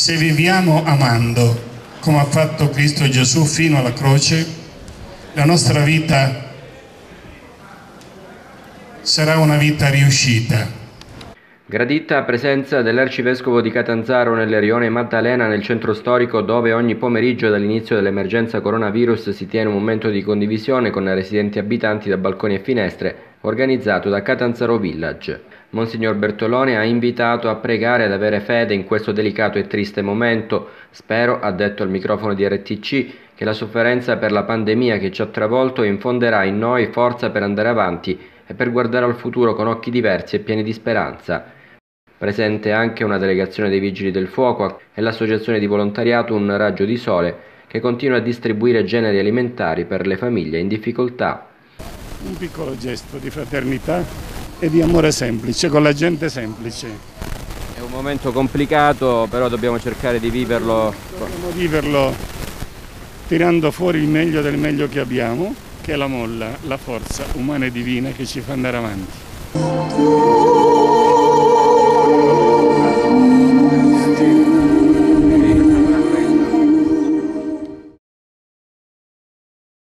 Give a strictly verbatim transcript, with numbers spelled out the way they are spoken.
Se viviamo amando, come ha fatto Cristo Gesù fino alla croce, la nostra vita sarà una vita riuscita. Gradita presenza dell'Arcivescovo di Catanzaro nelle Rione Maddalena nel centro storico, dove ogni pomeriggio dall'inizio dell'emergenza coronavirus si tiene un momento di condivisione con residenti abitanti da balconi e finestre, organizzato da Catanzaro Village. Monsignor Bertolone ha invitato a pregare ed avere fede in questo delicato e triste momento. Spero, ha detto al microfono di R T C, che la sofferenza per la pandemia che ci ha travolto infonderà in noi forza per andare avanti e per guardare al futuro con occhi diversi e pieni di speranza. Presente anche una delegazione dei Vigili del Fuoco e l'associazione di volontariato Un Raggio di Sole, che continua a distribuire generi alimentari per le famiglie in difficoltà. Un piccolo gesto di fraternità e di amore semplice, con la gente semplice. È un momento complicato, però dobbiamo cercare di viverlo. Dobbiamo viverlo tirando fuori il meglio del meglio che abbiamo, che è la molla, la forza umana e divina che ci fa andare avanti.